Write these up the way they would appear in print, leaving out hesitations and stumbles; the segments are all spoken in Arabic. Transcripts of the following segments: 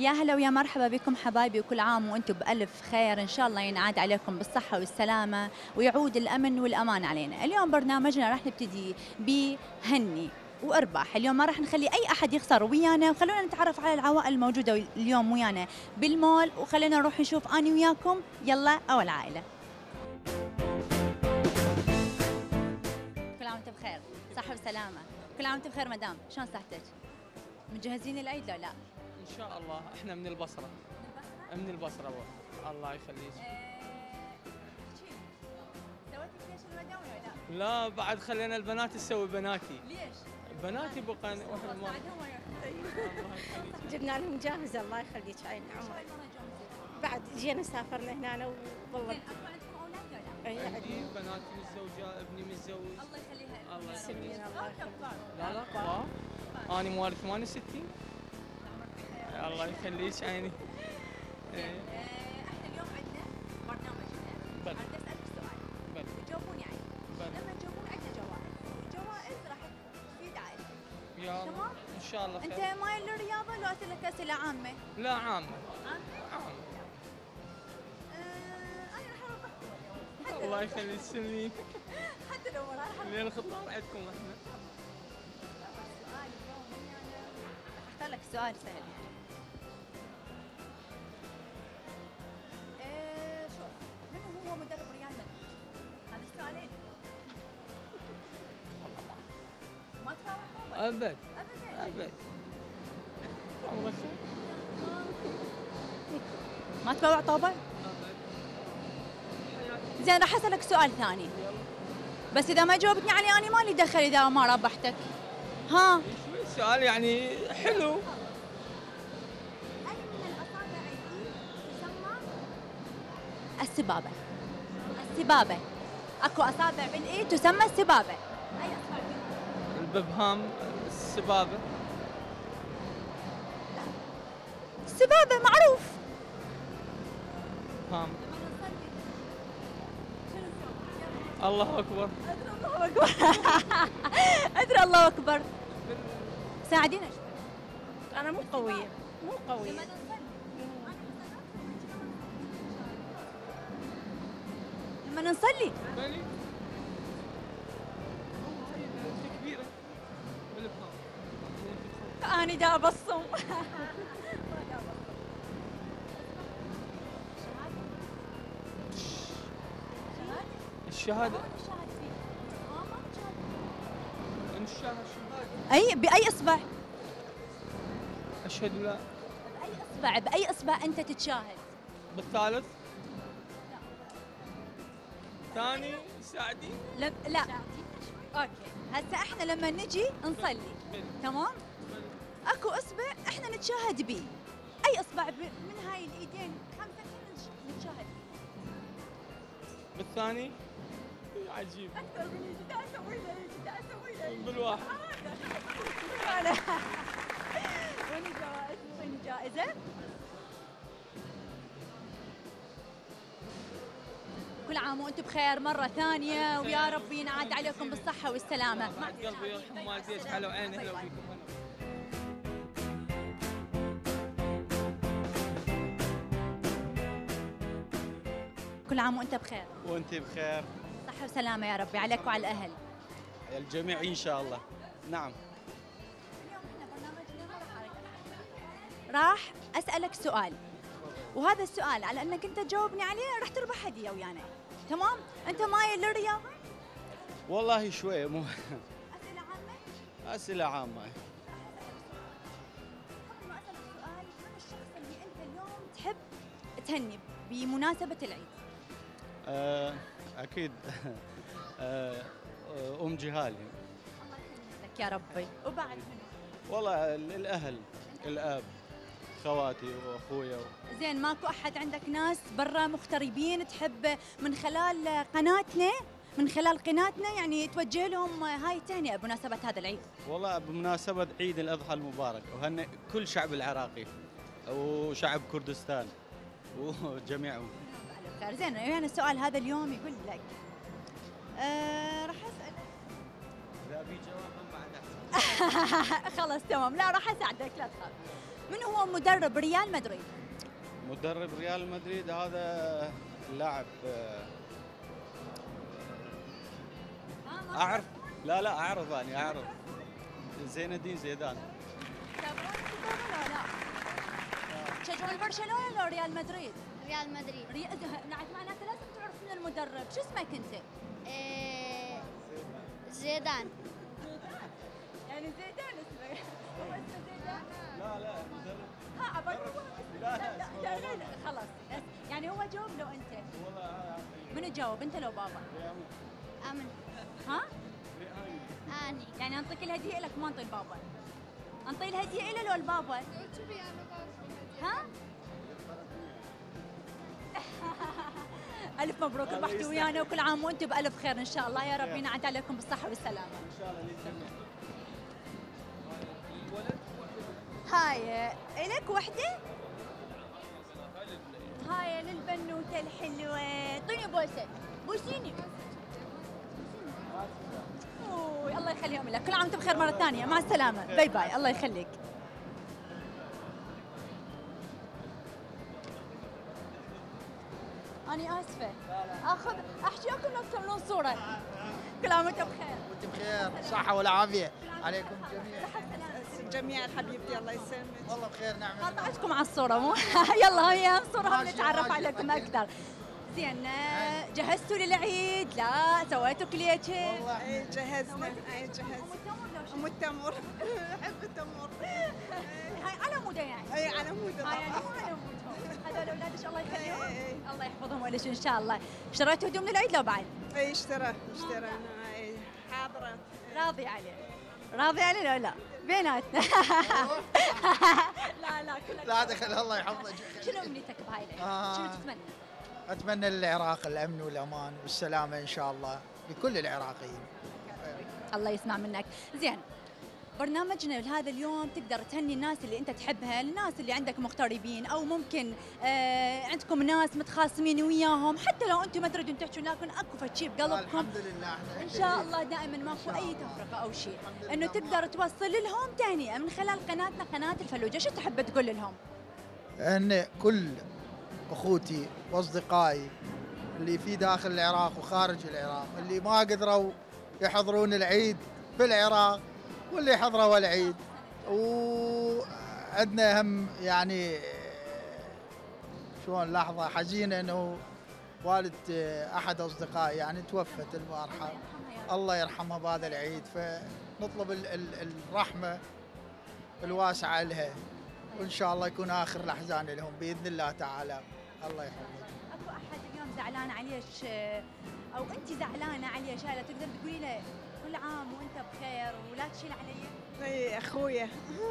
يا هلا ويا مرحبا بكم حبايبي، وكل عام وانتم بألف خير. ان شاء الله ينعاد عليكم بالصحة والسلامة ويعود الأمن والأمان علينا. اليوم برنامجنا راح نبتدي بهني وارباح. اليوم ما راح نخلي اي احد يخسر ويانا، وخلونا نتعرف على العوائل الموجودة اليوم ويانا بالمول، وخلينا نروح نشوف اني وياكم يلا اول عائلة. كل عام وانت بخير، صحة وسلامة. كل عام وانت بخير مدام، شلون صحتك؟ مجهزين العيد لو لا؟ ان شاء الله احنا من البصره. من البصره الله يخليك. سويتي ليش المدام ولا لا؟ لا بعد خلينا البنات تسوي بناتي. ليش؟ بناتي بقى واحنا ما جبنا لهم جاهزه الله يخليك عين عمرك. بعد جينا سافرنا هنا والله. عندي بناتي متزوجه، ابني متزوج. الله يخليها. الله يخليك. الله كبار. لا كبار. انا مواليد 68. الله يخليك عيني. احنا اليوم عندنا برنامجنا. بلى. بدي اسالك سؤال. بلى. تجاوبوني عليه. بلى. لما تجاوبون عندنا جوائز. الجوائز راح تفيد عائلتك. يا تمام؟ ان شاء الله خير. انت مايل للرياضه لو اسالك اسئله عامه؟ لا عامه. عامه؟ انا راح اوضح. الله يخليك تسلمين. حتى لو ما راح لين الخطاب عندكم احنا. السؤال اليوم راح اختار لك سؤال سهل. شوف، من هو مدرب ريال مدريد؟ هذا السؤالين. ما تفاوض؟ ابد ابدا. ابد. الله خير. ما تبوع طوبه؟ زين راح اسالك سؤال ثاني. بس اذا ما جاوبتني عليه انا مالي دخل اذا ما ربحتك. ها؟ شوي السؤال يعني حلو. أي من الأصابع الإيد تسمى السبابة؟ السبابة. أكو أصابع بالإيد تسمى السبابة. أي أصبع بالإيد؟ الببهام، السبابه. السبابة معروف. هام. الله اكبر. الله أكبر. أدري الله أكبر. ساعدينا شوي. انا مو قويه مو قويه. لما نصلي. بلي. انت كبيره. بالبهام. أنا دا أبصم. الشهاده. الشهاده. أي بأي إصبع؟ اشهد لا. بأي إصبع؟ بأي إصبع أنت تتشاهد؟ بالثالث. ثاني ساعدي. لا. اوكي، هسه احنا لما نجي نصلي تمام؟ اكو اصبع احنا نتشاهد به. اي اصبع من هاي الايدين خمسه نتشاهد به؟ بالثاني. عجيب. اكثر من ايش دا اسوي له؟ ايش دا اسوي له؟ بالواحد. انا وين الجوائز؟ وين الجائزه؟ كل عام وانتم بخير مرة ثانية، ويا رب ينعاد عليكم بالصحة والسلامة. بعد قلبي يرحم والديك، هلا وعيني هلا فيكم. كل عام وانت بخير. وانت بخير. صحة وسلامة يا ربي عليك وعلى الأهل. الجميع ان شاء الله. نعم. اليوم احنا برنامجنا راح أسألك سؤال، وهذا السؤال على أنك أنت تجاوبني عليه راح تربح هدية ويانا. تمام؟ أنت مايل للرياضة؟ والله شوي مو أسئلة عامة؟ اسئله عامه. قبل ما أسألك سؤال، من الشخص اللي أنت اليوم تحب تهني بمناسبة العيد؟ اكيد. ام جهالي. الله يخليك يا ربي. وبعد منو؟ والله الاهل، الاب، خواتي واخويا. زين، ماكو احد عندك ناس برا مغتربين تحب من خلال قناتنا يعني توجه لهم هاي التهنئه بمناسبه هذا العيد؟ والله بمناسبه عيد الاضحى المبارك، وهن كل شعب العراقي وشعب كردستان وجميعهم. خير. زين، يعني السؤال هذا اليوم يقول لك راح اسالك. اذا في جواب بعد خلاص تمام، لا راح اساعدك لا تخاف. من هو مدرب ريال مدريد؟ مدرب ريال مدريد هذا اللاعب اعرف. لا اعرف، انا اعرف زين الدين زيدان. تشجعون برشلونه ولا ريال مدريد؟ ريال مدريد. معناته لازم تعرف من المدرب، شو اسمك انت؟ زيدان. يعني زيدان اسمه. هو اسمه زيدان؟ لا مدرب. ها عبر لا خلاص. يعني هو جاوب لو انت. والله منو جاوب، انت لو بابا؟ امن. ها؟ اني. يعني انطيك الهديه لك ما انطي البابا؟ انطي الهديه له لو البابا؟ ها؟ الف مبروك، ربحتوا ويانا وكل عام وانتم بالف خير ان شاء الله، يا رب ينعاد عليكم بالصحه والسلامه. ان شاء الله للجميع. هاي الك وحده؟ هاي للبنوته الحلوه، اعطيني بوسه، بوسيني. اوه الله يخليهم لك، كل عام وانتم بخير مره ثانيه، مع السلامه، باي باي، الله يخليك. أنا آسفة. أحكي لكم لو تكملون صورة. كل عام وأنتم بخير. وأنتم بخير، صحة والعافية عليكم جميعا. جميعا حبيبتي الله يسلمك. والله بخير نعم. قاطعتكم على الصورة مو؟ يلا هيا صورة هم نتعرف عليكم أكثر. زين جهزتوا للعيد؟ لا سويتوا كليتشة؟ والله اي جهزنا، اي جهزنا. ام التمر. احب التمر. هاي على موده يعني؟ اي على موده هاي يعني طبعا. مو على مودهم. هذول اولادك الله يخليهم. الله يحفظهم ولش ان شاء الله. اشتريتوا هدوم للعيد لو بعد؟ اي اشترينا اي حاضرة. راضي عليه؟ راضي عليه لو لا؟ بيناتنا. لا كلك. لا دخل الله يحفظك. شنو امنيتك بهاي العيد؟ شنو تتمنى؟ أتمنى للعراق الأمن والأمان والسلامة إن شاء الله لكل العراقيين. الله يسمع منك. زين برنامجنا لهذا اليوم تقدر تهني الناس اللي انت تحبها، الناس اللي عندك مغتربين او ممكن عندكم ناس متخاصمين وياهم، حتى لو انتم ما تريدون تحكوا لكن اكو فشي بقلبكم. الحمد لله احنا ان شاء الله دائما ماكو اي تفرقه او شيء، انه تقدر توصل لهم تهنئه من خلال قناتنا قناه الفلوجه، شو تحب تقول لهم؟ أن كل أخوتي وأصدقائي اللي في داخل العراق وخارج العراق اللي ما قدروا يحضرون العيد في العراق واللي حضروا العيد، وعندنا هم يعني شلون لحظة حزينة انه والد احد اصدقائي يعني توفت البارحة، الله يرحمها بهذا العيد، فنطلب الرحمة الواسعة لها وان شاء الله يكون اخر الاحزان لهم باذن الله تعالى. الله يحفظك. اكو احد اليوم زعلان عليش او انت زعلانه عليه شايله تقدر تقولي له كل عام وانت بخير ولا تشيل علي؟ اي اخويا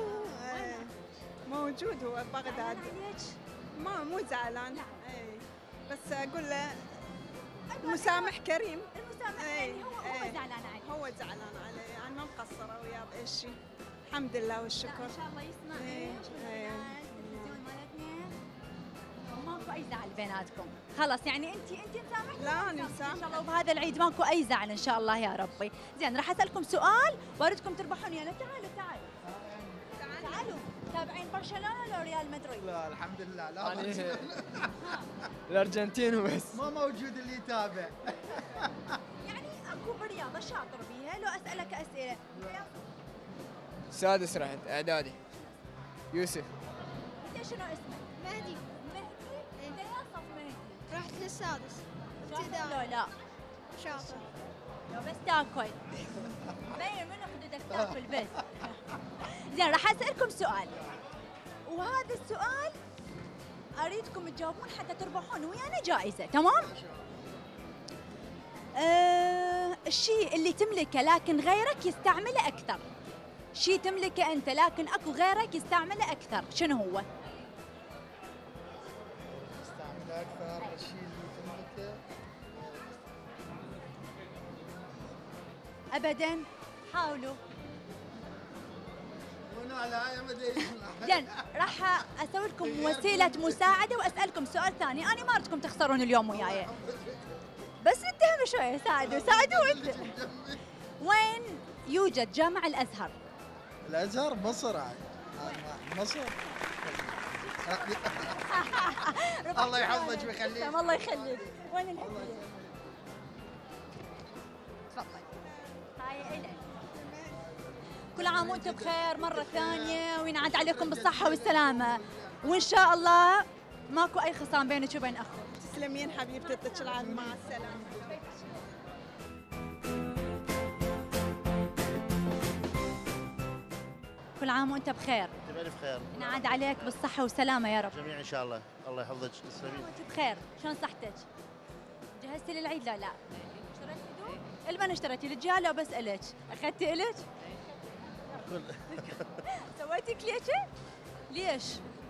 موجود هو ببغداد. زعلان عليك؟ مو زعلان. اي بس اقول له مسامح كريم. المسامح يعني هو زعلان عليك. هو زعلان علي يعني ما مقصره وياه باي شيء. الحمد لله والشكر. ان شاء الله يسمع التلفزيون مالتنا وماكو اي زعل بيناتكم. خلاص يعني انت مسامحه؟ لا انا مسامحه ان شاء الله وبهذا العيد ماكو اي زعل ان شاء الله يا ربي. زين راح اسالكم سؤال واردكم تربحون يلا. تعالوا تابعين برشلونه ولا ريال مدريد؟ لا الحمد لله لا يعني الارجنتين وبس. ما موجود اللي يتابع. يعني اكو بالرياضه شاطر بيها، لو اسالك اسئله سادس رحت اعدادي. يوسف. انت شنو اسمك؟ مهدي. مهدي؟ انت يا صف مهدي؟ رحت للسادس. شاطر لو لا؟ شاطر. لو بس تاكل مبين منو خدودك تاكل بس. زين راح اسالكم سؤال وهذا السؤال اريدكم تجاوبون حتى تربحون ويانا جائزه، تمام؟ الشيء اللي تملكه لكن غيرك يستعمله اكثر. شيء تملكه انت لكن اكو غيرك يستعمله اكثر، شنو هو؟ يستعمل اكثر الشيء اللي تملكه. ابدا حاولوا. لا يا مدري. زين راح اسوي لكم وسيله مساعده واسالكم سؤال ثاني، انا ما اريدكم تخسرون اليوم وياي بس اتهموا شويه، ساعدوا انت. وين يوجد جامع الازهر؟ الازهر مصر. مصر. الله يحفظك ويخليك. الله يخليك. وين الهدية؟ تفضل. هاي إلك. كل عام وانتم بخير مرة ثانية وينعاد عليكم بالصحة والسلامة، وإن شاء الله ماكو أي خصام بينك وبين أخوك. تسلمين حبيبتي، يعطيك العافية، مع السلامة. كل عام وانت بخير. انت بألف خير. ينعاد عليك بالصحة والسلامة يا رب. جميع ان شاء الله، الله يحفظك، تسلمين. وانت بخير، شلون صحتك؟ جهزتي للعيد لا؟ اشتريتي هدوم؟ لمن اشتريتي؟ للرجال لو بسألك؟ أخذتي إلك؟ سويتي كليشة؟ ليش؟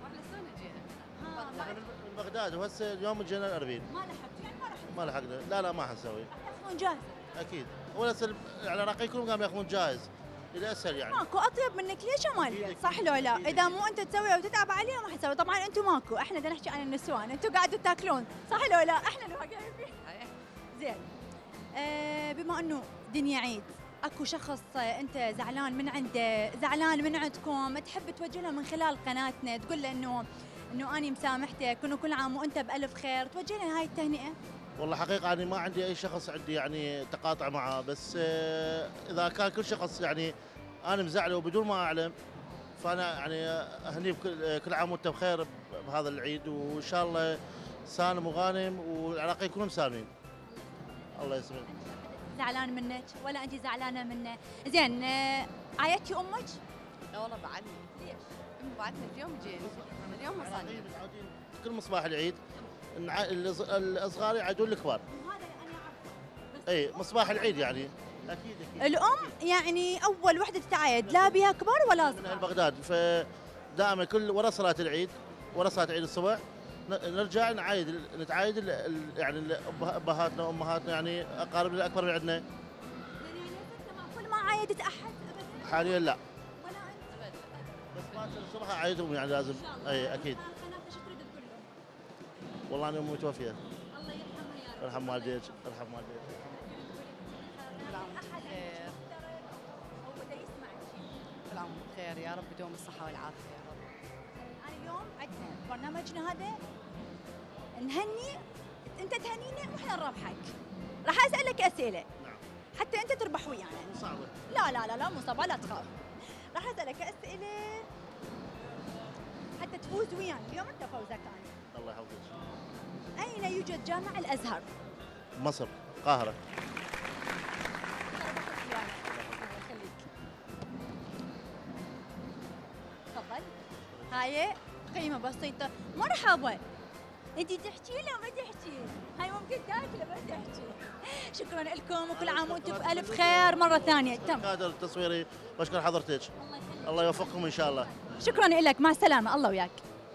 من بغداد وهسه اليوم جينا الاربيل. ما لحقتوا يعني ما لحقنا، لا لا ما حنسوي. ياخذون جاهز. اكيد، هو هسه العراقيين كلهم قاموا ياخذون جاهز. إلى اسهل يعني. ماكو اطيب منك ليش ما البيت، صح لو لا؟ اذا مو انت تسوي وتتعب عليه ما حتسوي، طبعا انتم ماكو، احنا بدنا نحكي عن النسوان، انتم قاعدوا تاكلون، صح لو لا؟ احنا اللي واقعين فيه. زين. بما انه دنيا عيد، اكو شخص انت زعلان من عنده، زعلان من عندكم، تحب توجه له من خلال قناتنا تقول له انه اني مسامحتك، انه كل عام وانت بالف خير، توجه له هاي التهنئه؟ والله حقيقه انا ما عندي اي شخص عندي يعني تقاطع معه، بس اذا كان كل شخص يعني انا مزعله وبدون ما اعلم، فانا يعني اهنيه كل عام وانت بخير بهذا العيد، وان شاء الله سالم وغانم والعراقيين كلهم سالمين. الله يسلمك. زعلان منك ولا انت زعلانه منه؟ زين، عايدتي امك؟ لا والله بعدني. ليش؟ بعدني اليوم جينا، اليوم وصلنا. كل مصباح العيد الصغار يعيدون الكبار. هذا انا اعرفه. اي مصباح العيد يعني اكيد. الام يعني اول وحده تتعايد، لا بها كبار ولا من صغار. اهل بغداد، فدائما كل ورا صلاه العيد، ورا صلاه العيد الصبح نرجع نتعايد يعني ابهاتنا وامهاتنا، يعني اقاربنا الاكبر من عندنا. يعني كل ما عايدت احد ابدا؟ حاليا لا، ولا انت؟ بس باكر الصبح اعايدهم يعني لازم. اي اكيد. والله انا امي متوفيه. الله يرحمها يا رب. يرحم والديك، يرحم والديك. كل عام بخير يا رب، بدوم الصحة والعافية يا رب. أنا اليوم عندنا برنامجنا هذا نهني، أنت تهنينا وإحنا نربحك. راح أسألك أسئلة. نعم. حتى أنت تربح ويانا. صعبه. لا مو صعبة، لا تخاف. راح أسألك أسئلة حتى تفوز ويانا، اليوم أنت فوزك أنا. الله يحفظك. أين يوجد جامع الأزهر؟ مصر، القاهره. تفضل. هاي قيمة بسيطة. مرحبا. انتي تحكي له ما تحكي؟ هاي ممكن تاكله ما تحكي. شكرا لكم وكل عام وانتم بألف خير مرة ثانية. تم. قادر التصويري، بشكر حضرتك. الله يوفقكم ان شاء الله. شكرا لك، مع السلامة، الله وياك.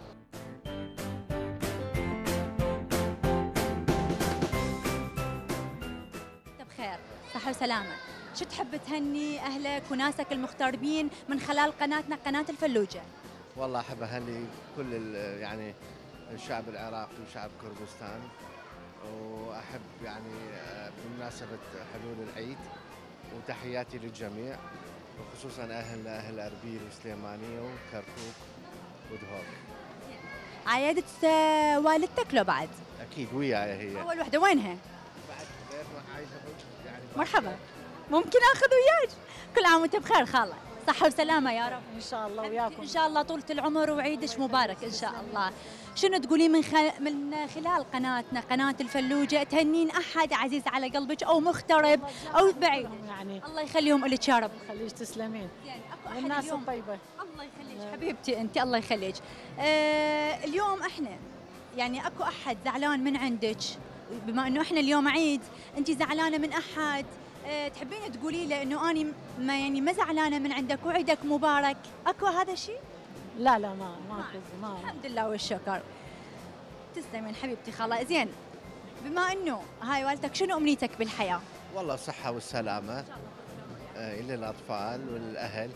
بخير، صحة وسلامة. شو تحب تهني أهلك وناسك المغتربين من خلال قناتنا قناة الفلوجة؟ والله أحب أهني كل يعني الشعب العراقي وشعب كردستان، وأحب يعني بمناسبة حلول العيد وتحياتي للجميع، وخصوصا أهل أربيل وسليمانية وكركوك ودهوك. عايدت والدتك لو بعد؟ أكيد وياي هي. أول وحدة وينها؟ بعد غير ما عايشة يعني. مرحبا، ممكن آخذ وياك؟ كل عام وأنت بخير خالة، صحة وسلامة يا رب. إن شاء الله وياكم. إن شاء الله طولة العمر وعيدش مبارك إن شاء الله. شنو تقولين من خلال قناتنا قناة الفلوجة تهنين أحد عزيز على قلبك أو مغترب أو بعيد؟ يعني الله يخليهم لك يا رب. خليش تسلمين. يعني أكو أحد والناس اليوم؟ الطيبة. الله يخليك حبيبتي أنت، الله يخليك. اليوم إحنا يعني أكو أحد زعلان من عندك، بما إنه إحنا اليوم عيد، أنت زعلانة من أحد، تحبين تقولي له إنه أنا ما زعلانة من عندك وعيدك مبارك، أكو هذا الشيء؟ لا ما الحمد لله والشكر. تسلمين حبيبتي خالة. زين، بما إنه هاي والدتك، شنو أمنيتك بالحياة؟ والله الصحة والسلامة إلى الأطفال والأهل.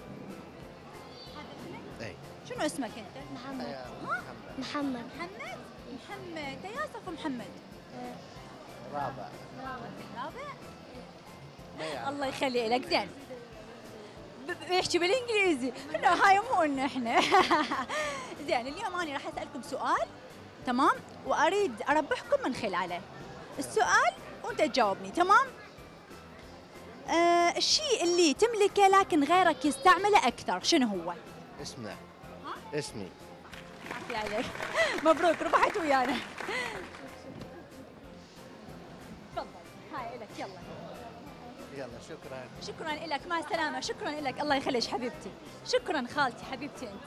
أي. شنو اسمك أنت؟ محمد. محمد. تياسف محمد. رابع. رابع؟ الله يخلي لك. زين، بيحكي بالانجليزي. لا هاي مو إن احنا. زين اليوم انا راح اسالكم سؤال، تمام؟ واريد اربحكم من خلاله. السؤال وانت تجاوبني، تمام؟ الشيء اللي تملكه لكن غيرك يستعمله اكثر، شنو هو؟ اسمه. اسمي. عافية عليك. مبروك ربحت ويانا. تفضل هاي لك، يلا. يلا شكرا. شكرا لك، مع السلامة. شكرا لك، الله يخليك حبيبتي. شكرا خالتي حبيبتي انت.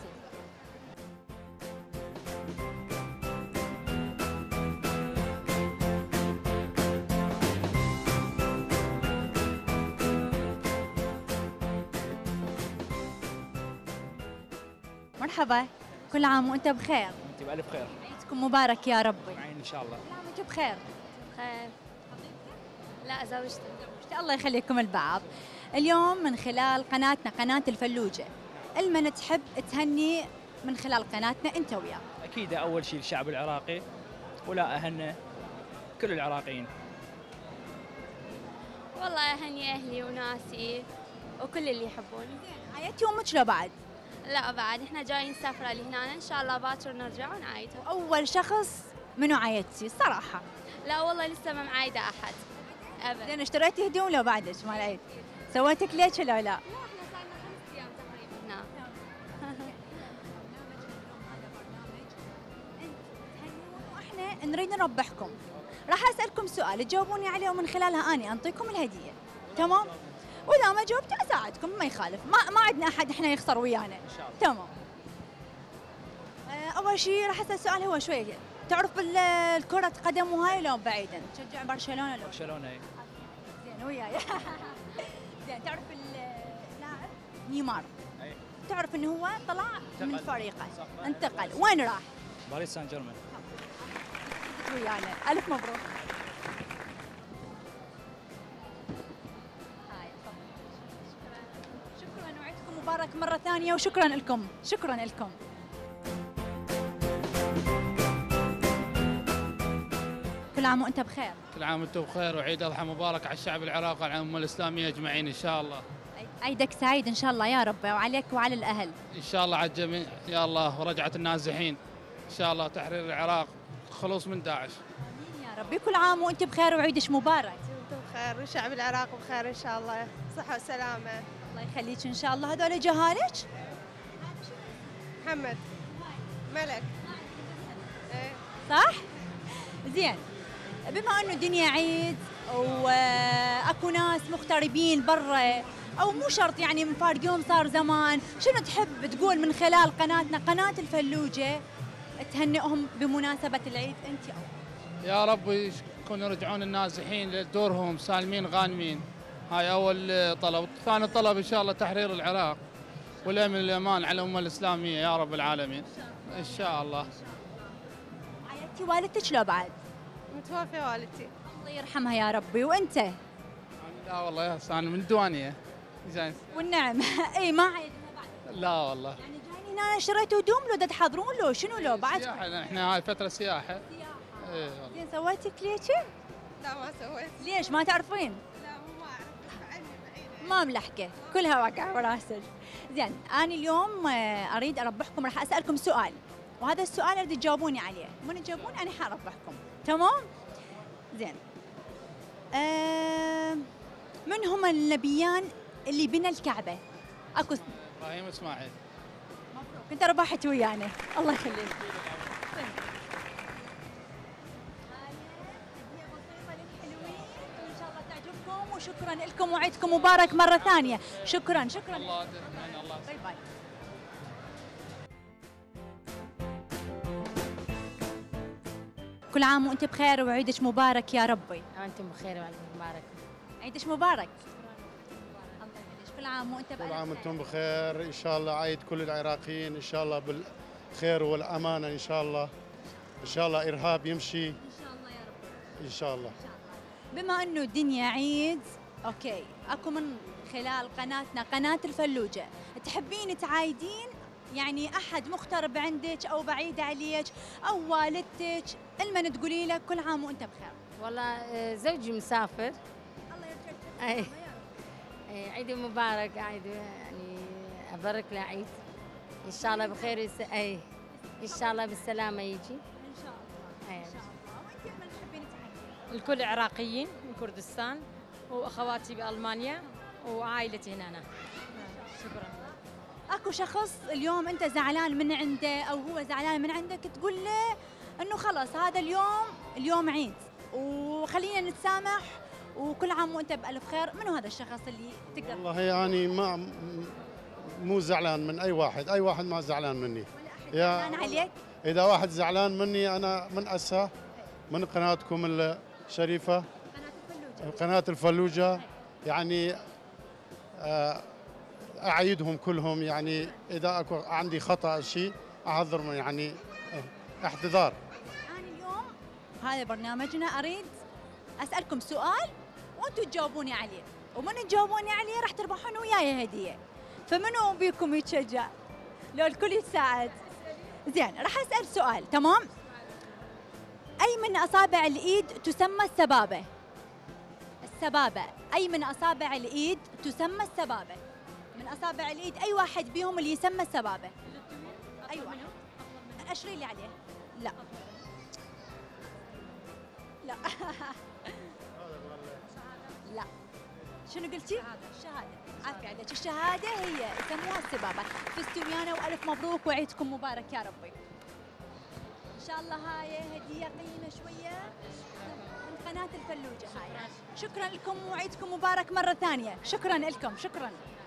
مرحبا، كل عام وانت بخير. انت بألف خير. عيدكم مبارك يا ربي. معين ان شاء الله. كل عام وانت بخير. خير. لا زوجتي. الله يخليكم البعض. اليوم من خلال قناتنا قناة الفلوجة، المن تحب تهني من خلال قناتنا انت وياه؟ اكيد اول شيء الشعب العراقي، ولا اهلنا كل العراقيين. والله أهني أهلي وناسي وكل اللي يحبوني. عيدتي امك لو بعد؟ لا بعد، احنا جايين نسافر لهنا ان شاء الله باكر نرجع ونعايدها. اول شخص منو عيدتي الصراحة؟ لا والله لسه ما معايدة احد ابد. زين اشتريتي هدوم لو بعدك مال العيد؟ سويتي كليتش ولا لا؟ لا احنا صار لنا 5 ايام تقريبا هنا. واحنا نريد نربحكم. راح اسالكم سؤال تجاوبوني عليه ومن خلالها اني انطيكم الهديه، تمام؟ واذا ما جاوبتوا اساعدكم ما يخالف، ما عندنا احد احنا يخسر ويانا. ان شاء الله. تمام. اول شيء راح اسال سؤال هو شويه، تعرف الكرة قدم وهاي لو بعيدا تشجع برشلونه لو؟ برشلونه اي. زين وياي. زين تعرف اللاعب نيمار؟ اي. تعرف انه هو طلع من انتقل. فريقه، صح. انتقل، وين راح؟ باريس سان جيرمان. ويانا، الف مبروك. هاي تفضل. شكرا وعدكم مبارك مره ثانيه وشكرا لكم، شكرا لكم. كل عام وانت بخير. كل عام وانتم بخير وعيد اضحى مبارك على الشعب العراقي وعلى الامه الاسلاميه اجمعين ان شاء الله. عيدك سعيد ان شاء الله يا رب، وعليك وعلى الاهل. ان شاء الله على الجميع يا الله، ورجعه النازحين ان شاء الله، تحرير العراق، خلوص من داعش. امين يا ربي. كل عام وانت بخير وعيدك مبارك. انتم بخير والشعب العراقي بخير ان شاء الله، صحة وسلامة. الله يخليك ان شاء الله. هذول جهالك؟ محمد. ملك. صح؟ زين، بما انه الدنيا عيد واكو ناس مغتربين برا او مو شرط يعني مفارقين صار زمان، شنو تحب تقول من خلال قناتنا قناة الفلوجة تهنئهم بمناسبة العيد انت اول؟ يا رب يكونوا يرجعون النازحين لدورهم سالمين غانمين، هاي اول طلب. ثاني طلب ان شاء الله تحرير العراق والامن والامان على الامه الاسلاميه يا رب العالمين ان شاء الله. عيدتي والدتك لو بعد؟ متوفية والدتي. الله يرحمها يا ربي. وانت؟ لا والله يا انا من الديوانيه. زين. والنعم. اي ما عيدتها بعد؟ لا والله. يعني جايين هنا اشتريتوا هدوم لو تحضرون لو شنو لو بعد؟ سياحه، احنا هاي فتره سياحه. اي والله. زين سويتي كليتشي؟ لا ما سويت. ليش ما تعرفين؟ لا مو اعرف، عني بعيدة. ما ملحقة، كلها واقعة براسك. زين، أنا اليوم أريد أربحكم، راح أسألكم سؤال، وهذا السؤال أريد تجاوبوني عليه، من تجاوبون أنا حربحكم، تمام؟ زين. من هم النبيان اللي بنى الكعبة؟ أكو ابراهيم واسماعيل. مبروك، أنت ربحت ويانا، الله يخليك. وشكرا لكم وعيدكم مبارك مرة ثانية. شكرا شكرا. الله يديمنا الله. باي باي. كل عام وانت بخير وعيدك مبارك يا ربي. وانتم بخير وعيدك مبارك. عيدك مبارك. الله يخليك. كل عام وانت بخير. كل عام وانتم بخير ان شاء الله، عيد كل العراقيين ان شاء الله بالخير والامانه ان شاء الله. ان شاء الله ارهاب يمشي ان شاء الله يا رب. ان شاء الله. بما انه الدنيا عيد، اوكي، اكو من خلال قناتنا قناة الفلوجة تحبين تعايدين يعني احد مغترب عندك او بعيد عليك او والدتك، المن تقولي له كل عام وانت بخير؟ والله زوجي مسافر. الله يرجعك. اي عيد مبارك، عيد يعني أبارك له عيد إن شاء الله بخير إن شاء الله بالسلامة يجي ان شاء الله ان شاء الله. وانت من تحبين تحكي؟ الكل عراقيين من كردستان واخواتي بالمانيا وعائلتي هنا. شكرا. اكو شخص اليوم انت زعلان من عنده او هو زعلان من عندك تقول له انه خلص هذا اليوم عيد وخلينا نتسامح وكل عام وانت بالف خير، منو هذا الشخص اللي تقدر؟ والله يعني ما مو زعلان من اي واحد ما زعلان مني. زعلان عليك؟ اذا واحد زعلان مني انا من اسا من قناتكم الشريفه قناه الفلوجه يعني اعيدهم كلهم، يعني اذا اكو عندي خطا شيء اعذر من يعني اعتذار. انا اليوم هذا برنامجنا اريد اسالكم سؤال وانتم تجاوبوني عليه، ومن تجاوبوني عليه راح تربحون وياي هديه. فمنو بيكم يتشجع؟ لو الكل يتساعد. زين راح اسال سؤال، تمام؟ اي من اصابع الايد تسمى السبابه؟ السبابه، اي من اصابع الايد تسمى السبابه؟ من اصابع الايد اي واحد بيهم اللي يسمى السبابه؟ اي واحد. اشري لي عليه. لا لا لا. شنو قلتي؟ الشهاده. عافية عليك. الشهاده هي يسموها السبابه. فزتوا ويانا والف مبروك وعيدكم مبارك يا ربي. ان شاء الله هاي هديه قيمه شويه من قناه الفلوجه هاي. شكرا لكم وعيدكم مبارك مره ثانيه. شكرا لكم. شكرا.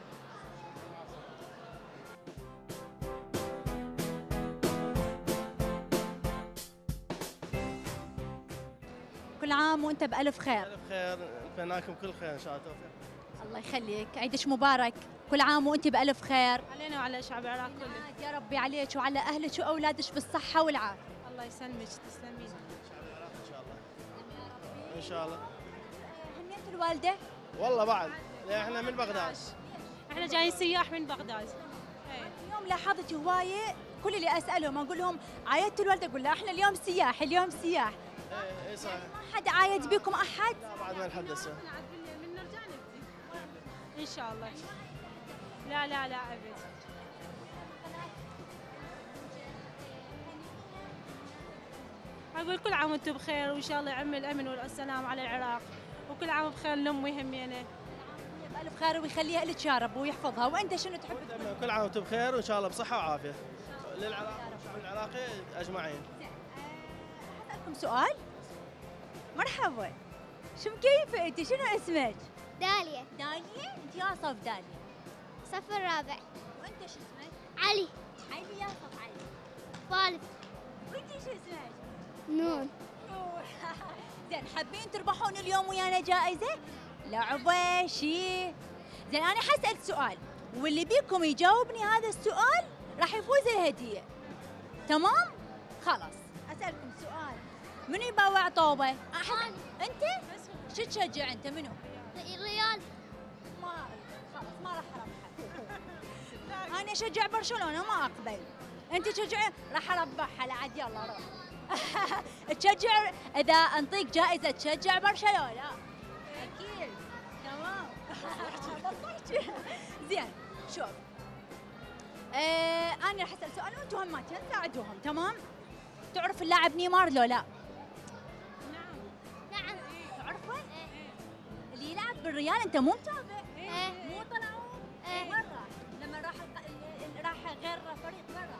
كل عام وانت بالف خير. الف خير، نتمناكم كل خير ان شاء الله توفيق. الله يخليك، عيدك مبارك، كل عام وانت بالف خير. علينا وعلى شعب العراق كله. يا ربي عليك وعلى اهلك واولادك بالصحه والعافيه. الله يسلمك، تسلمين. ان شاء الله. ان شاء الله. هنيت الوالده؟ والله بعد احنا من بغداد. احنا جايين سياح من بغداد. اليوم لاحظت هوايه كل اللي اسالهم اقول لهم عايدتوا الوالده؟ اقول له احنا اليوم سياح، اليوم سياح. اي صحيح. ما حد عايد بكم احد؟ لا بعد ما لحد هسه. ان شاء الله. لا لا لا ابد. اقول كل عام وانتم بخير وان شاء الله يعم الامن والسلام على العراق، وكل عام بخير لامي همينه. بالف خير ويخليها لك يا رب ويحفظها. وانت شنو تحب؟ كل عام وانتم بخير وان شاء الله بصحه وعافيه للعراق والشعب العراقي اجمعين. اسالكم سؤال. مرحبا. شو مكيفه انت؟ شنو اسمك؟ داليا. داليا؟ انت يا صف داليا. صف الرابع. وانت شو اسمك؟ علي. علي يا صف علي. فالف. وانت شو اسمك؟ نون. نور. زين حابين تربحون اليوم ويانا جائزه؟ لعبه شيء. زين انا حسأل سؤال واللي بيكم يجاوبني هذا السؤال راح يفوز الهديه. تمام؟ خلاص اسالكم سؤال. منو يباوع طوبه؟ انت؟ شو تشجع انت؟ منو؟ الريال. ما خلاص ما راح اربحها. انا اشجع برشلونه ما اقبل. انت تشجع؟ راح اربحها لعد. يلا روح. تشجع اذا انطيك جائزه تشجع برشلونه؟ اكيد. تمام. زين شوف. انا راح اسال سؤال وانتم هماتين ساعدوهم. تمام؟ تعرف اللاعب نيمار لو لا؟ نعم. تعرفه؟ اللي يلعب بالريال انت مو متابع؟ مو طلعوا؟ برا لما راح غير فريق برا.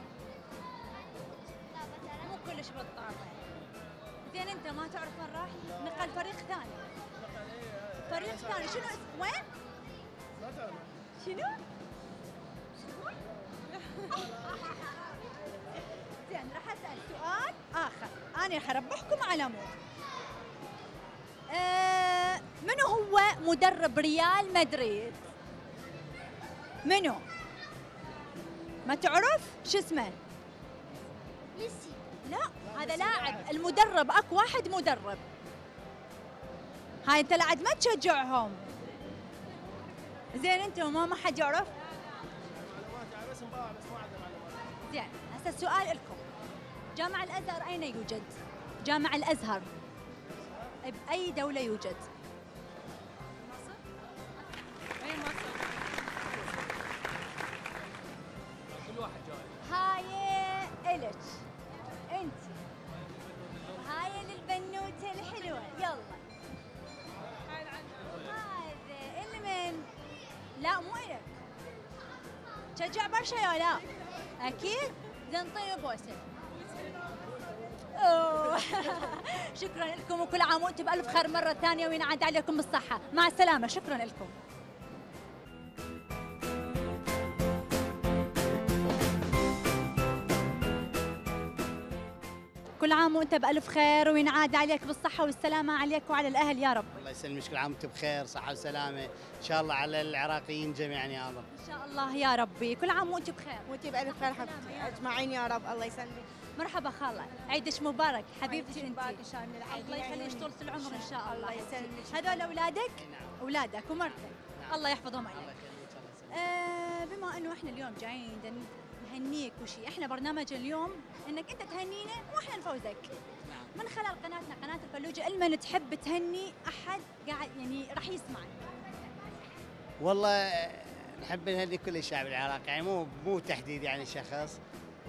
مو كلش بالطابع. زين انت ما تعرف وين راح؟ نقل فريق ثاني. فريق ثاني. شنو وين؟ ما تعرف. شنو؟ زين راح اسال سؤال اخر. انا راح اربحكم على مود. منو هو مدرب ريال مدريد؟ منو؟ ما تعرف؟ شو اسمه؟ ميسي. لا هذا لاعب. المدرب اكو واحد مدرب. هاي انت لعد ما تشجعهم. زين انت ما حد يعرف؟ زين هسه السؤال لكم. جامع الازهر اين يوجد؟ جامع الازهر بأي دولة يوجد؟ لا مو إلك. تشجع برشا يا لا؟ أكيد؟ زين طيب بوسة. أوه. شكرا لكم وكل عام وانتم بألف خير مرة ثانية وينعاد عليكم بالصحة. مع السلامة، شكرا لكم. كل عام وانت بألف خير وينعاد عليك بالصحة والسلامة عليك وعلى الأهل يا رب. الله يسلمك، كل عام وانت بخير، صحة وسلامة إن شاء الله على العراقيين جميعا يا رب. إن شاء الله يا ربي، كل عام وانت بخير. وانت بألف خير حبيبتي أجمعين يا رب، الله يسلمك. مرحبا خالة، عيدك مبارك حبيبتي انت. مبارك إن شاء الله العيد. الله يخليك طولة العمر إن شاء الله. الله يسلمك. هذول أولادك؟ نعم. أولادك ومرتك. نعم. الله يحفظهم عليك. الله يخليك، الله يسلمك. بما انه احنا اليوم جايين نهنيك وشي، احنا برنامج اليوم انك انت تهنينا واحنا نفوزك. من خلال قناتنا قناه الفلوجه، المن تحب تهني احد قاعد يعني راح يسمعك؟ والله نحب نهدي كل الشعب العراقي، يعني مو تحديد يعني شخص،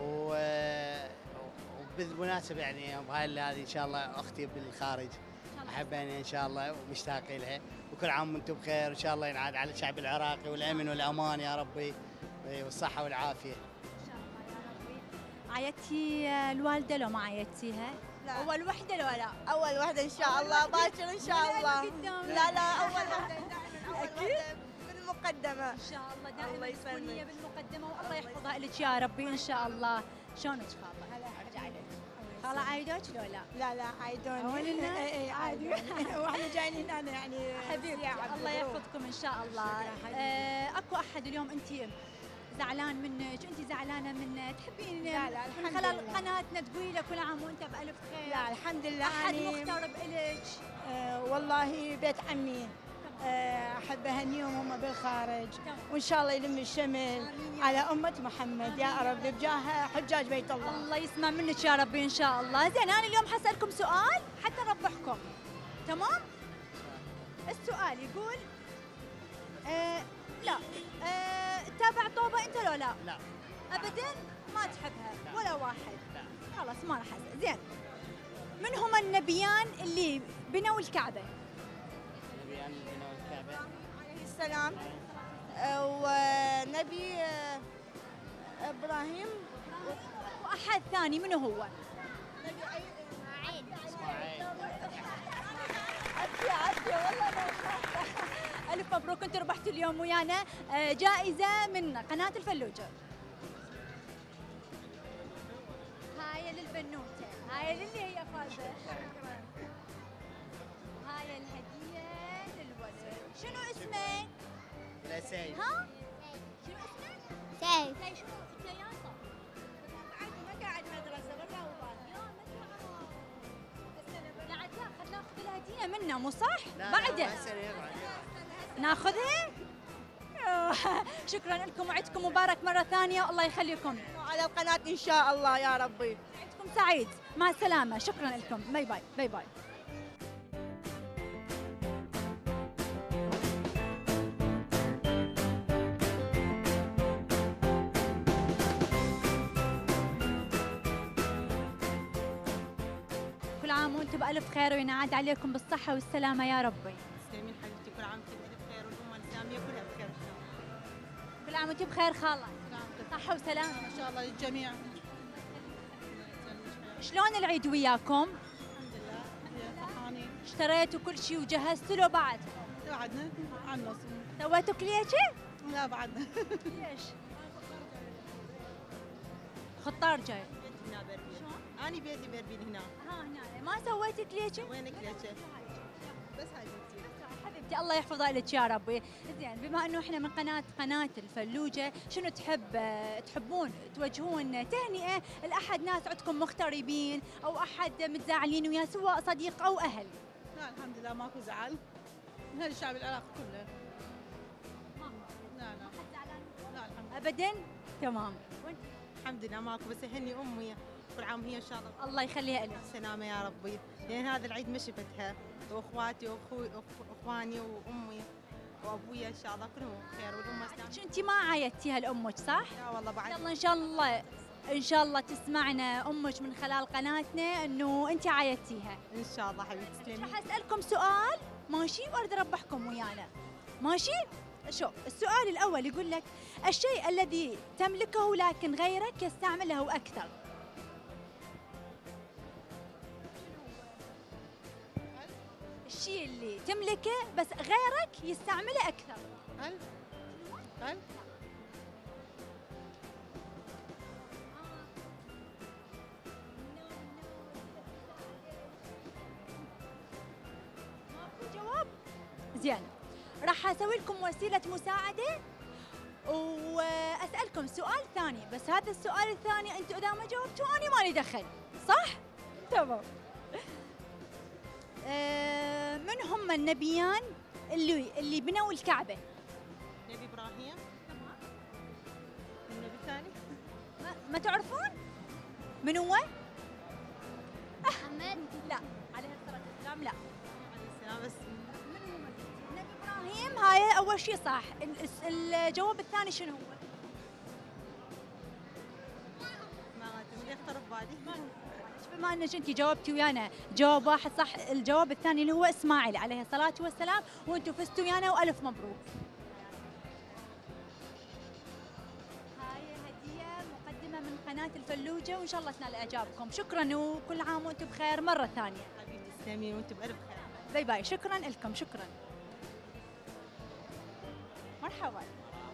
وبالمناسبة يعني بهذه ان شاء الله اختي بالخارج احب يعني ان شاء الله ومشتاق لها، وكل عام وانتم بخير، وان شاء الله ينعاد على الشعب العراقي والامن والامان يا ربي والصحة والعافية. ان شاء الله يا ربي. عيدتي الوالدة لو ما عيدتيها؟ لا. اول وحدة لو لا؟ أول واحدة إن شاء الله، باكر إن شاء الله. لا أول واحدة أكيد بالمقدمة ان شاء الله، دائما الله تكون هي يسلمك. بالمقدمة والله يحفظها لك يا ربي ان شاء الله. شلونك خالة؟ هلا حاجة عليك. خالة عايدوك لو لا؟ لا عايدوني. أول الناس؟ اي عادي. واحنا جايين هنا يعني حبيبتي الله يحفظكم ان شاء الله. اكو احد اليوم انت زعلان منك، انت زعلانه من تحبين لا من الحمد خلال لله. قناتنا تقولي له كل عام وانت بالف خير؟ لا الحمد لله. احد يعني مقترب الك؟ والله بيت عمي احب اهنيهم هم بالخارج، وان شاء الله يلم الشمل على امه محمد يا رب بجاه حجاج بيت الله. الله يسمع منك يا ربي ان شاء الله. زين انا اليوم حسألكم سؤال حتى نربحكم، تمام؟ السؤال يقول لا تابع طوبة انت لو لا؟ لا ابدا ما تحبها لا. ولا واحد؟ لا. خلاص ما راح اسال. زين من هم النبيان اللي بنوا الكعبه؟ نبيان اللي بنوا الكعبة عليه السلام ونبي ابراهيم واحد ثاني منو هو؟ نبي اسماعيل. عدي والله الف مبروك، انتم ربحتوا اليوم ويانا جائزه من قناه الفلوجه. هاي للبنوته، هاي للي هي فازه. هاي الهديه للولد. شنو اسمك؟ لا سيف. ها؟ شنو اسمك؟ سيف. سيف. شنو سياسه؟ ما قاعد مدرسه برا وبان. قاعد ناخذ الهديه منه مو صح؟ لا بعده ما سريع ناخذها؟ شكرا لكم وعدكم مبارك مرة ثانية والله يخليكم. على القناة إن شاء الله يا ربي. عيدكم سعيد، مع السلامة، شكرا لكم، باي باي باي باي. كل عام وانتم بألف خير وينعاد عليكم بالصحة والسلامة يا ربي. تسلمين حبيبتي، كل عام وانتم بألف خير والأمة الإسلامية كلها بخير إن شاء الله. كل عام وانتم بخير خالة. صحة وسلامة إن شاء الله للجميع. شلون العيد وياكم؟ الحمد لله فرحانين. اشتريتوا كل شيء وجهزتوا له بعد؟ بعدنا على النص. سويتوا كليتشة؟ لا بعدنا. ليش؟ خطار جاي. بيتي هنا بربين. أنا بيتي بربين هنا. ها هنا ما سويتي كليتشة؟ وين كليتشة؟ بس هاي بنتي. حبيبتي الله يحفظها لك يا ربي. زين بما انه احنا من قناه الفلوجه، شنو تحبون توجهون تهنئه لاحد ناس عندكم مغتربين او احد متزاعلين وياه سواء صديق او اهل؟ لا الحمد لله ماكو زعل. من هذا الشعب العراقي كله. لا لا الحمد لله. ابدا؟ تمام. الحمد لله ماكو، بس اهني امي كل عام هي ان شاء الله الله يخليها لك. سلامة يا ربي، لان هذا العيد ما شفتها، واخواتي واخواني وامي وابويا ان شاء الله كلهم بخير والامه سلامة. انت ما عايدتيها لامك صح؟ لا والله بعد. يلا ان شاء الله تسمعنا امك من خلال قناتنا انه انت عايدتيها. ان شاء الله حبيبتي تسلمي. راح اسالكم سؤال ماشي واريد اربحكم ويانا. ماشي؟ شوف السؤال الأول يقول لك الشيء الذي تملكه لكن غيرك يستعمله أكثر. الشيء اللي تملكه بس غيرك يستعمله أكثر. جواب زين. راح اسوي لكم وسيله مساعده واسالكم سؤال ثاني، بس هذا السؤال الثاني انتم اذا ما جاوبتوا انا مالي دخل، صح؟ تمام. من هم النبيان اللي بنوا الكعبه؟ نبي ابراهيم. تمام. النبي الثاني ما تعرفون؟ من هو؟ محمد. لا، عليه الصلاه والسلام. لا، عليه السلام. بس نبي ابراهيم هاي اول شيء صح. الجواب الثاني شنو هو؟ ما غادي يخطر ببالي. بما انك انت جاوبتي ويانا جواب واحد صح، الجواب الثاني اللي هو اسماعيل عليه الصلاه والسلام، وانتم فزتوا ويانا والف مبروك. هاي هديه مقدمه من قناه الفلوجه وان شاء الله تنال اعجابكم. شكرا وكل عام وانتم بخير مره ثانيه. حبيبتي تسلمي وانت بالف خير. باي باي. شكرا لكم. شكرا. مرحبا.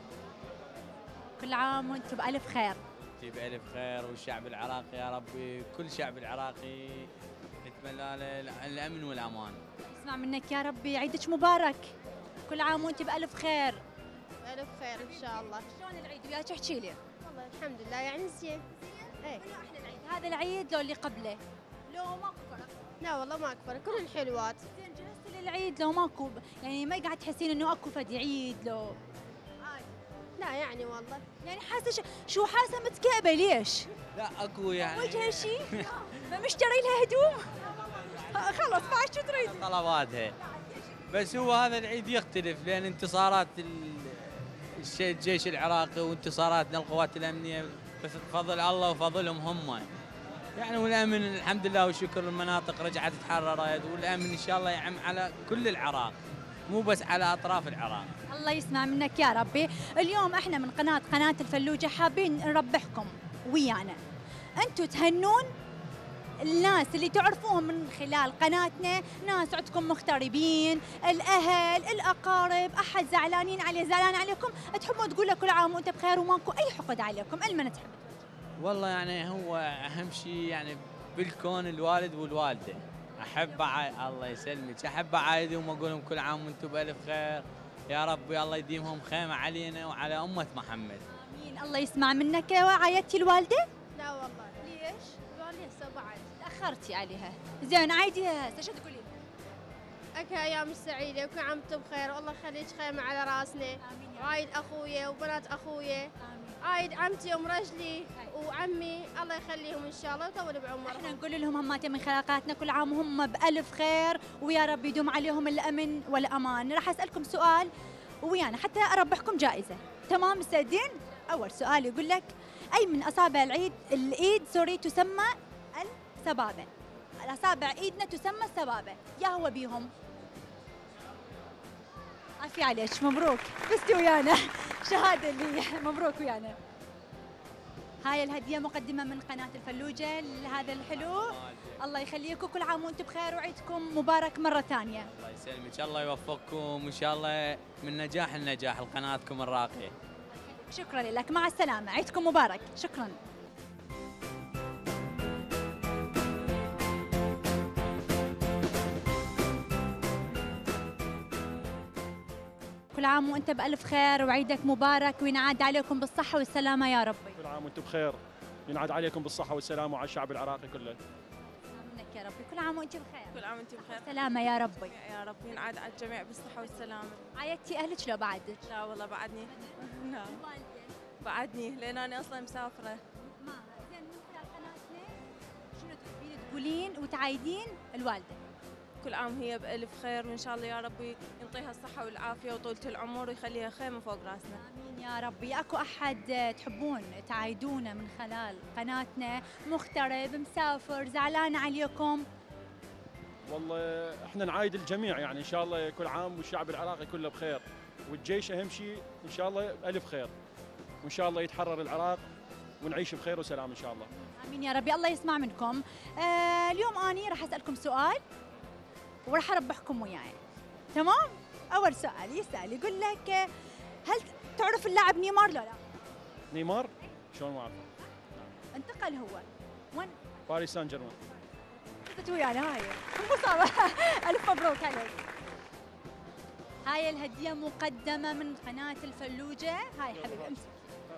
كل عام وانتم بألف خير. بألف خير، والشعب العراقي يا ربي كل شعب العراقي نتمنى له الأمن والأمان. اسمع منك يا ربي عيدك مبارك. كل عام وانت بألف خير. بألف خير إن شاء الله. شلون العيد وياك؟ احكي لي. والله الحمد لله يعني زين. ايه. منو أحلى العيد؟ هذا العيد لو اللي قبله؟ لو ماكو فرق؟ لا والله ماكو فرق، كل الحلوات. زين جهزتي للعيد لو ماكو يعني ما قاعد تحسين انه اكو فد عيد لو؟ لا يعني والله. يعني حاسه شو حاسه متكئبه ليش؟ لا اكو يعني وجهها شيء؟ ما مشتري لها هدوم؟ خلص بعد شو تريد؟ طلباتها. بس هو هذا العيد يختلف لان انتصارات الجيش العراقي وانتصاراتنا القوات الامنيه بفضل الله وفضلهم هم. يعني والامن الحمد لله والشكر المناطق رجعت تحررت، والامن ان شاء الله يعم على كل العراق مو بس على اطراف العراق. الله يسمع منك يا ربي. اليوم احنا من قناه الفلوجه حابين نربحكم ويانا. انتم تهنون الناس اللي تعرفوهم من خلال قناتنا، ناس عندكم مغتربين، الاهل، الاقارب، احد زعلانين عليه، زعلان عليكم، تحبون تقول له كل عام وانت بخير وماكو اي حقد عليكم، المن تحب؟ والله يعني هو اهم شيء يعني بالكون الوالد والوالده. احب الله يسلمك، احب اعايدهم واقول لهم كل عام وانتم بالف خير، يا ربي الله يديمهم خيمه علينا وعلى امه محمد. امين. الله يسمع منك. وعايدتي الوالده؟ لا والله. ليش؟ والله هسه بعد. تاخرتي عليها. زين عايديها هسه، شو تقولي لها؟ اكا ايام سعيده وكل عام وانتم بخير، والله يخليك خيمه على راسنا. عايد اخويا وبنات اخويا، عايد عمتي ام رجلي وعمي، الله يخليهم ان شاء الله ويطول بعمرهم. احنا نقول لهم همات من خلقاتنا كل عام وهم بالف خير، ويا رب يدوم عليهم الامن والامان. راح اسالكم سؤال ويانا حتى اربحكم جائزه. تمام مستعدين؟ اول سؤال يقول لك اي من اصابع الايد تسمى السبابه. الاصابع ايدنا تسمى السبابه، يا هو بيهم؟ عافية عليك، مبروك فزتي ويانا. شهاده لي، مبروك ويانا. هاي الهدية مقدمة من قناة الفلوجة لهذا الحلو. الله يخليكم، كل عام وانتم بخير وعيدكم مبارك مرة ثانية. الله يسلمك، الله يوفقكم وان شاء الله من نجاح لنجاح لقناتكم الراقية. شكرا لك، مع السلامة، عيدكم مبارك. شكرا. كل عام وانت بألف خير وعيدك مبارك وينعاد عليكم بالصحة والسلامة يا ربي. كل عام وانتم بخير، ينعاد عليكم بالصحة والسلامة وعلى الشعب العراقي كله. منك يا ربي، كل عام وانت بخير. كل عام وانت بخير. سلامة يا ربي. يا رب ينعاد على الجميع بالصحة والسلامة. عايدتي أهلك لو بعدك؟ لا والله بعدني. لا بعدني لأن أنا أصلا مسافرة. ما زين من خلال قناتنا شنو تحبين تقولين وتعايدين الوالدة؟ كل عام هي بألف خير وإن شاء الله يا ربي ينطيها الصحة والعافية وطولة العمر ويخليها خيمة فوق راسنا. آمين يا ربي. أكو أحد تحبون تعايدونه من خلال قناتنا، مغترب، مسافر، زعلان عليكم؟ والله احنا نعايد الجميع يعني ان شاء الله كل عام والشعب العراقي كله بخير، والجيش اهم شيء ان شاء الله بالف خير، وان شاء الله يتحرر العراق ونعيش بخير وسلام ان شاء الله. امين يا ربي، الله يسمع منكم. اليوم اني راح اسالكم سؤال وراح اربحكم وياي، تمام؟ اول سؤال يسال يقول لك هل تعرف اللاعب نيمار لا؟ نيمار؟ شلون ما اعرف؟ انتقل هو وين؟ باريس سان جيرمان. فزت ويانا هاي المصابة. الف مبروك عليك. هاي الهدية مقدمة من قناة الفلوجة، هاي حبيبي امسك.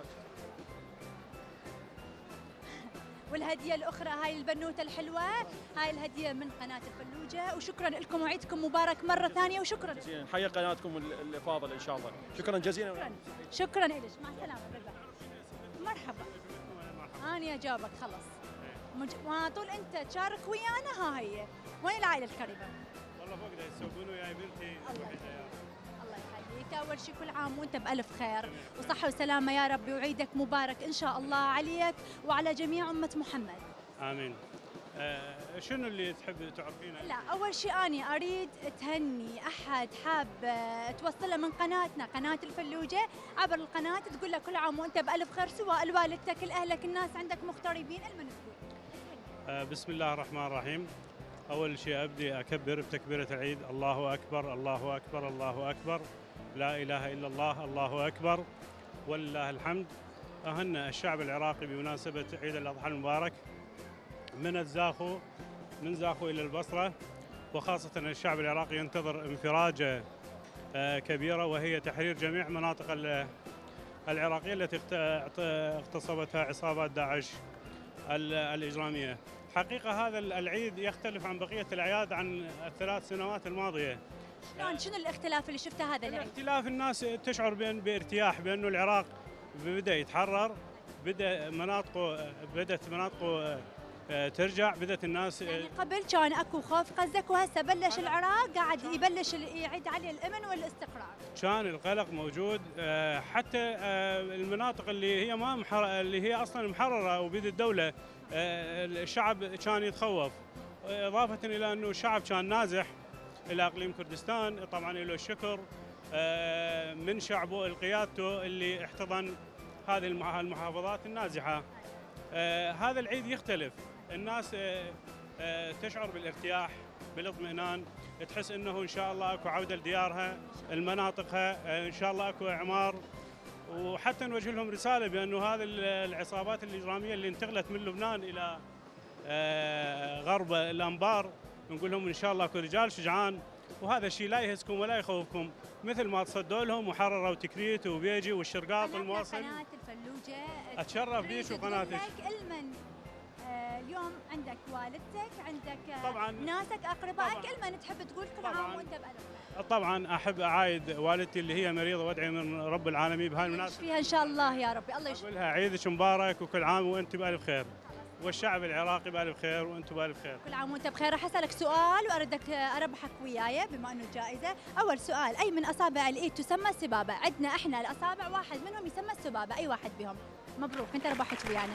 والهدية الأخرى هاي البنوتة الحلوة، هاي الهدية من قناة الفلوجة، وشكرا لكم وعيدكم مبارك مرة ثانية، وشكرا جزيلا. حيا قناتكم الفاضلة إن شاء الله. شكرا جزيلا. شكرا لك، مع السلامة. مرحبا. أنا أجاوبك خلص. ما طول أنت تشارك ويانا. ها هي وين العائلة الكريمة؟ والله فوق ده يسوقون وياي بنتي. الله يخليك. أول شيء كل عام وأنت بألف خير وصحة وسلامة يا ربي، وعيدك مبارك إن شاء الله عليك وعلى جميع أمة محمد. آمين. شنو اللي تحب تعرفينه؟ لا، أول شيء أنا أريد تهني أحد حاب توصله من قناتنا قناة الفلوجة عبر القناة، تقول له كل عام وأنت بألف خير، سواء لوالدتك لأهلك الناس عندك مغتربين المن تقول. بسم الله الرحمن الرحيم. أول شيء أبدي أكبر بتكبيرة العيد، الله أكبر الله أكبر الله أكبر، لا إله إلا الله، الله أكبر ولله الحمد. أهنأ الشعب العراقي بمناسبة عيد الأضحى المبارك من زاخو إلى البصرة، وخاصة الشعب العراقي ينتظر انفراجة كبيرة، وهي تحرير جميع مناطق العراقية التي اغتصبتها عصابات داعش الإجرامية. حقيقة هذا العيد يختلف عن بقية الأعياد عن الثلاث سنوات الماضية. شنو الاختلاف اللي شفته هذا العيد؟ الاختلاف الناس تشعر بارتياح بأنه العراق بدأ يتحرر، بدأت مناطقه ترجع، بدأت الناس يعني قبل كان اكو خوف قصدك، وهسه بلش العراق قاعد يبلش يعيد عليه الامن والاستقرار. كان القلق موجود، حتى المناطق اللي هي اصلا محرره وبيد الدوله الشعب كان يتخوف، اضافه الى انه الشعب كان نازح الى اقليم كردستان، طبعا له الشكر من شعبه لقيادته اللي احتضن هذه المحافظات النازحه. هذا العيد يختلف، الناس تشعر بالارتياح بالاطمئنان، تحس انه ان شاء الله اكو عوده لديارها لمناطقها، ان شاء الله اكو اعمار، وحتى نوجه لهم رساله بانه هذه العصابات الاجراميه اللي انتقلت من لبنان الى غرب الانبار، نقول لهم ان شاء الله اكو رجال شجعان، وهذا الشيء لا يهزكم ولا يخوفكم، مثل ما تصدوا لهم وحرروا تكريت وبيجي والشرقاط والمواصل. قناة الفلوجة اتشرف بيك وقناتك. المن اليوم عندك والدتك، عندك طبعا ناسك اقربائك، المن تحب تقول كل عام وانت بألف. طبعا احب اعايد والدتي اللي هي مريضه وادعي من رب العالمين بهاي المناسبه فيها ان شاء الله يا ربي، الله يشفيها. اقول لها عيدك مبارك وكل عام وانت بألف خير، والشعب العراقي بألف خير وانتم بألف خير. كل عام وانت بخير. راح اسالك سؤال واردك اربحك وياي بما انه جائزه. اول سؤال، اي من اصابع الايد تسمى السبابه؟ عندنا احنا الاصابع واحد منهم يسمى السبابه، اي واحد بهم؟ مبروك انت ربحت ويانا.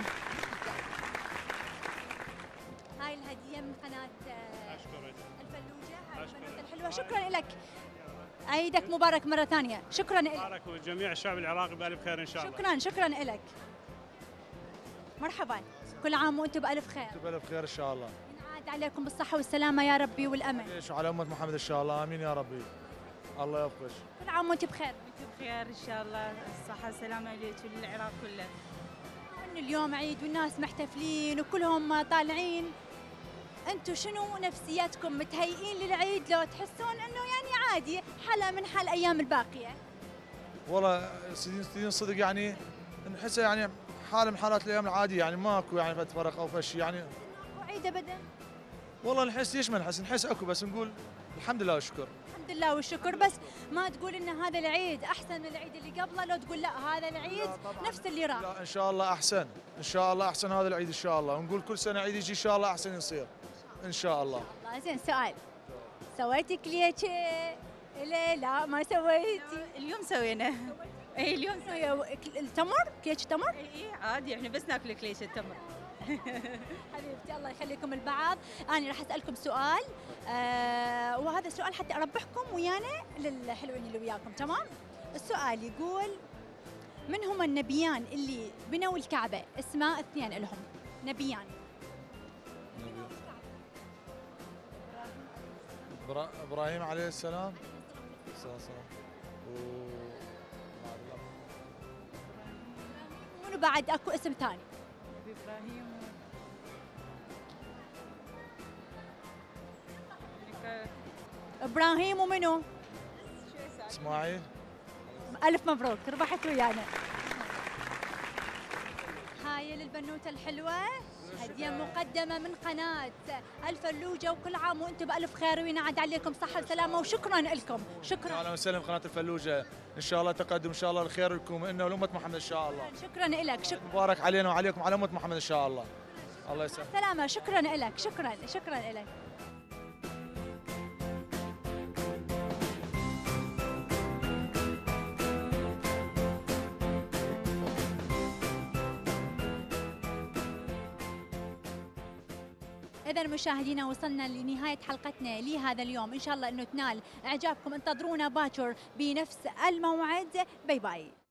هاي الهديه من قناه الفلوجه، هاي البنوته الحلوه. شكرا لك، عيدك مبارك مره ثانيه. شكرا لك. مبارك وجميع الشعب العراقي بألف خير ان شاء الله. شكرا لك. مرحبا، كل عام وانتم بألف خير. انتم بألف خير ان شاء الله. ينعاد عليكم بالصحة والسلامة يا ربي والأمن. وعلى أمة محمد ان شاء الله، امين يا ربي. الله يوفقك. كل عام وانتم بخير. وانتم بخير ان شاء الله، الصحة والسلامة لك وللعراق كله. إن اليوم عيد والناس محتفلين وكلهم طالعين، انتم شنو نفسياتكم؟ متهيئين للعيد لو تحسون انه يعني عادي حلا من حال الايام الباقية؟ والله سيدين صدق يعني نحسه يعني حاله من حالات الايام العاديه، يعني ماكو يعني فد فرق او فشي يعني. وعيد ابدا؟ والله نحس ليش ما نحس اكو، بس نقول الحمد لله والشكر. الحمد لله والشكر، بس ما تقول ان هذا العيد احسن من العيد اللي قبله، لو تقول لا هذا العيد نفس اللي راح. لا ان شاء الله احسن، ان شاء الله احسن هذا العيد ان شاء الله، ونقول كل سنه عيد يجي ان شاء الله احسن يصير ان شاء الله. زين، سؤال، سويتي كليتشي؟ لا ما سويتي. اليوم سوينا. اي اليوم التمر، كليتش تمر؟ اي عادي، احنا بس ناكل كليتش التمر. حبيبتي الله يخليكم البعض. انا راح اسالكم سؤال، وهذا السؤال حتى اربحكم ويانا للحلوين اللي وياكم، تمام؟ السؤال يقول من هم النبيان اللي بنوا الكعبة؟ اسماء اثنين لهم، نبيان. ابراهيم عليه السلام ومنو بعد اكو اسم ثاني؟ ابراهيم ومنو؟ اسماعيل. الف مبروك، ربحت ويانا. هاي للبنوته الحلوه هديه مقدمه من قناه الفلوجه، وكل عام وانتم بالف خير وينعاد عليكم صحه وسلامه، وشكرا لكم. شكرا. اهلا وسهلا قناه الفلوجه، ان شاء الله تقدم ان شاء الله الخير لكم انه ولامه محمد ان شاء الله. شكرا لك. شكرا. مبارك علينا وعليكم على امه محمد ان شاء الله. الله يسلمك. سلامه. شكرا لك. شكرا لك. إذا مشاهدينا وصلنا لنهاية حلقتنا لهذا اليوم، إن شاء الله أنه تنال إعجابكم. انتظرونا باكر بنفس الموعد. باي باي.